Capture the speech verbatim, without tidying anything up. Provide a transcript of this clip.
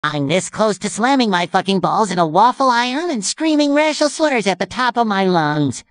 I'm this close to slamming my fucking balls in a waffle iron and screaming racial slurs at the top of my lungs.